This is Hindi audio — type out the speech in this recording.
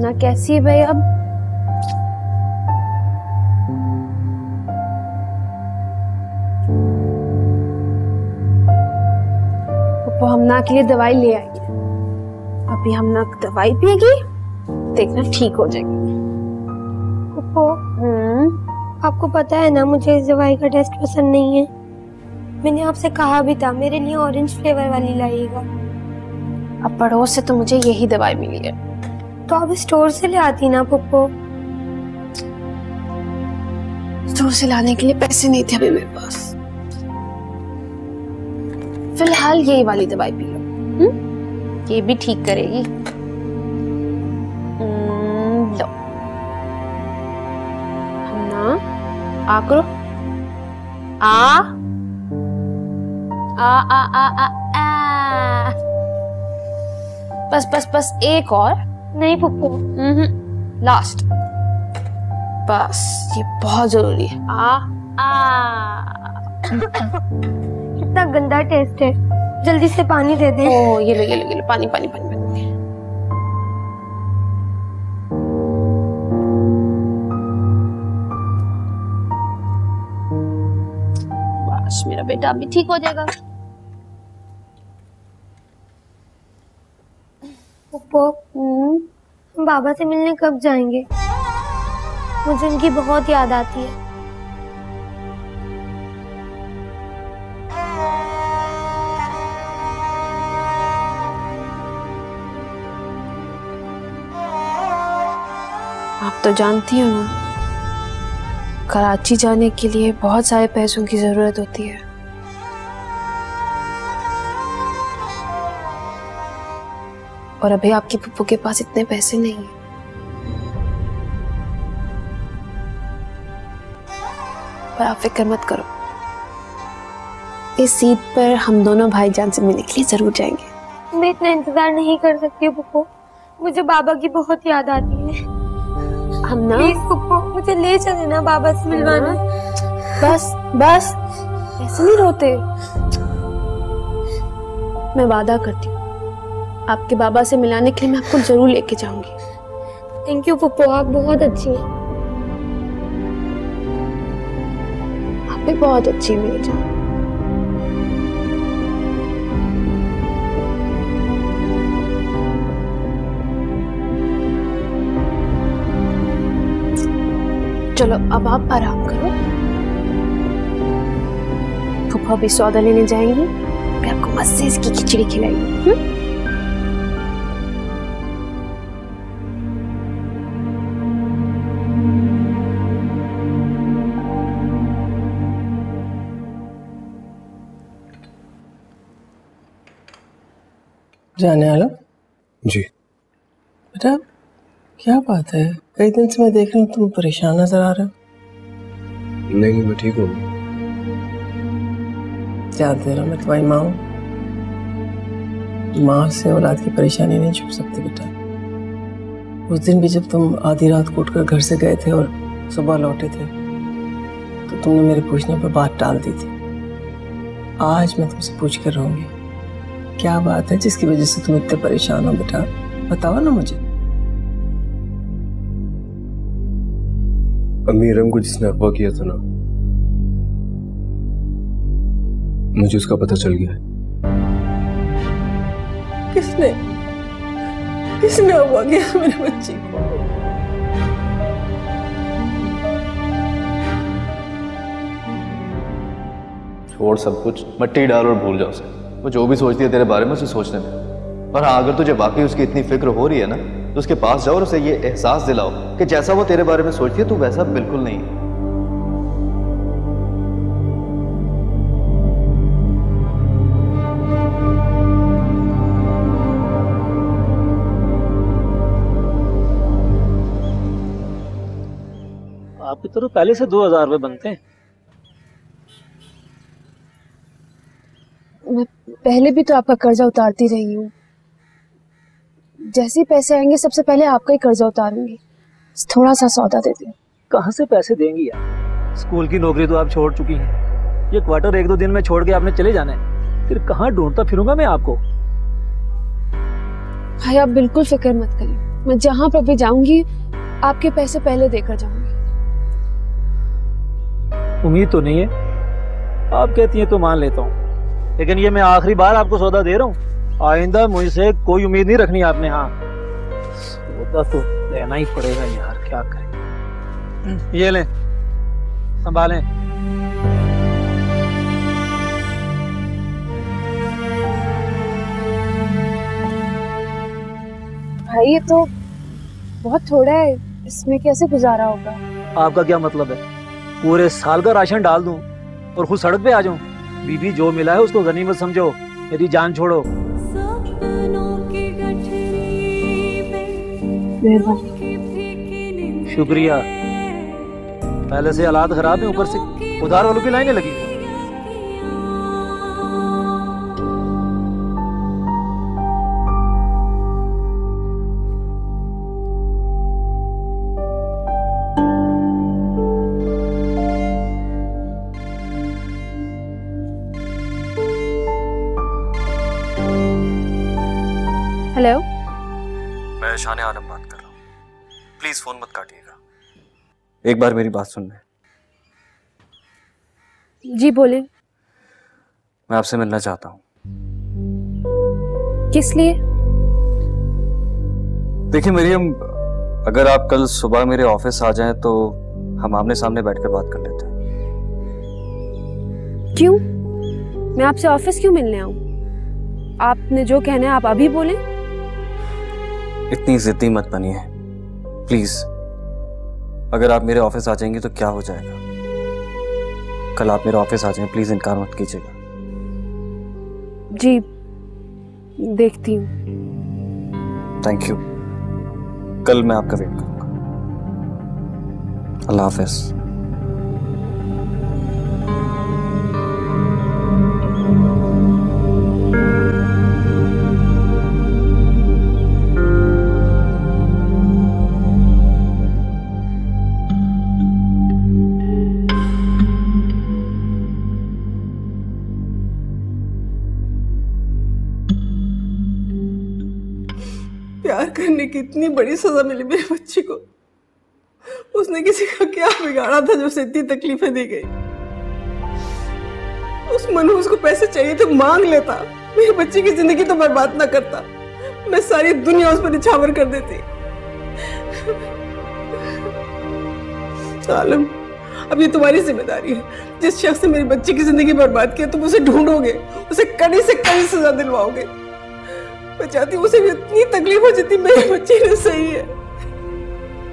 हमना कैसी है भाई अब? पप्पू हमना के लिए दवाई ले आई है। अभी हमना दवाई पिएगी, देखना ठीक हो जाएगी। पप्पू आपको पता है ना मुझे इस दवाई का टेस्ट पसंद नहीं है। मैंने आपसे कहा भी था मेरे लिए ऑरेंज फ्लेवर वाली लाइएगा। अब पड़ोस से तो मुझे यही दवाई मिली है। तो आप स्टोर से ले आती ना पप्पू। स्टोर से लाने के लिए पैसे नहीं थे अभी मेरे पास। फिलहाल यही वाली दवाई पी लो, ये भी ठीक करेगी। लो हमना आ करो, आ आ आ आ आ आ। बस बस बस एक और। नहीं पप्पू, लास्ट। बस ये बहुत जरूरी है। आ आ। कितना गंदा टेस्ट है, जल्दी से पानी दे दे। ओ ये लो ये लो ये लो, पानी पानी पानी पानी। बस मेरा बेटा अभी ठीक हो जाएगा। पप्पू बाबा से मिलने कब जाएंगे? मुझे उनकी बहुत याद आती है। आप तो जानती हो ना, कराची जाने के लिए बहुत सारे पैसों की जरूरत होती है। और अभी आपकी पप्पू के पास इतने पैसे नहीं हैं। पर आप फिक्र मत करो, इस सीट पर हम दोनों भाईजान से मिलने के लिए जरूर जाएंगे। मैं इतना इंतजार नहीं कर सकती हूँ पप्पू, मुझे बाबा की बहुत याद आती है। हमना प्लीज पप्पू मुझे ले चले ना बाबा से मिलवाने। बस बस ऐसे नहीं रोते। मैं वादा करती हूँ आपके बाबा से मिलाने के लिए मैं आपको जरूर लेके जाऊंगी। थैंक यू पप्पू, आप बहुत अच्छी हैं। आप भी बहुत अच्छी है मेरी जान। चलो अब आप आराम करो, पप्पू भी सौदा लेने जाएंगी, मैं आपको मस्त से इसकी खिचड़ी खिलाएंगी। जाने वाला जी बेटा, क्या बात है? कई दिन से मैं देख रही हूँ तुम परेशान नजर आ रहे हो। नहीं मैं ठीक हूँ। जानते हो मैं तुम्हारी माँ हूँ। माँ से औलाद की परेशानी नहीं छुप सकती बेटा। उस दिन भी जब तुम आधी रात को उठकर घर से गए थे और सुबह लौटे थे तो तुमने मेरे पूछने पर बात टाल दी थी। आज मैं तुमसे पूछ कर रहूंगी, क्या बात है जिसकी वजह से तुम इतने परेशान हो बेटा? बताओ ना मुझे। अम्मी इरम को जिसने अगवा किया था ना, मुझे उसका पता चल गया है। किसने किसने अगवा किया मेरे बच्ची को? छोड़ सब कुछ, मट्टी डाल और भूल जाओ उसे। वो जो भी सोचती है तेरे बारे में उसे सोचने दे। और हाँ, अगर तुझे वाकई उसकी इतनी फिक्र हो रही है ना तो उसके पास जाओ और उसे ये एहसास दिलाओ कि जैसा वो तेरे बारे में सोचती है तू वैसा बिल्कुल नहीं है। आपकी तो पहले से 2000 रुपए बनते हैं। मैं पहले भी तो आपका कर्जा उतारती रही हूँ। जैसे ही पैसे आएंगे सबसे पहले आपका ही कर्जा उतारूंगी। थोड़ा सा सौदा दे दे। कहाँ से पैसे देंगी यार? स्कूल की नौकरी तो आप छोड़ चुकी हैं। ये क्वार्टर 1-2 दिन में छोड़ के आपने चले जाना है, फिर कहाँ ढूंढता फिरूंगा मैं आपको। भाई आप बिल्कुल फिक्र मत करिए, मैं जहां पर भी जाऊंगी आपके पैसे पहले देकर जाऊंगी। उम्मीद तो नहीं है, आप कहती हैं तो मान लेता हूँ, लेकिन ये मैं आखिरी बार आपको सौदा दे रहा हूँ। आइंदा मुझसे कोई उम्मीद नहीं रखनी आपने। हाँ, सौदा तो देना ही पड़ेगा यार, क्या करें। ये लें, संभालें। भाई ये तो बहुत थोड़ा है, इसमें कैसे गुजारा होगा? आपका क्या मतलब है? पूरे साल का राशन डाल दूं और खुद सड़क पे आ जाऊं? बीबी जो मिला है उसको गनीमत समझो, मेरी जान छोड़ो। शुक्रिया। पहले से हालात खराब है, ऊपर से उधार वालों की लाइनें लगी। हेलो, मैं शान आलम बात कर रहा हूँ। प्लीज फोन मत काटिएगा, एक बार मेरी बात सुन लें। जी बोले। मैं आपसे मिलना चाहता हूँ। किस लिए? देखिए मरियम, अगर आप कल सुबह मेरे ऑफिस आ जाएं तो हम आमने सामने बैठकर बात कर लेते हैं। क्यों? मैं आपसे ऑफिस क्यों मिलने आऊं? आपने जो कहना है आप अभी बोले। इतनी जिद्दी मत बनिए प्लीज। अगर आप मेरे ऑफिस आ जाएंगे तो क्या हो जाएगा? कल आप मेरे ऑफिस आ जाएं, प्लीज इनकार मत कीजिएगा। जी देखती हूँ। Thank you. कल मैं आपका वेट करूंगा। अल्लाह हाफिज। प्यार करने की इतनी बड़ी सजा मिली मेरे बच्चे को। उसने किसी का क्या बिगाड़ा था जो उसे इतनी तकलीफें दी गई? उस मनहूस को पैसे चाहिए तो मांग लेता, मेरे बच्चे की जिंदगी तो बर्बाद ना करता। मैं सारी दुनिया उस पर निछावर कर देती। आलम, अब ये तुम्हारी जिम्मेदारी है। जिस शख्स ने मेरी बच्ची की जिंदगी बर्बाद किया तुम उसे ढूंढोगे, उसे कड़ी से कड़ी सजा दिलवाओगे। मैं चाहती हूँ उसे भी इतनी तकलीफ हो जितनी मेरे बच्चे ने सही है।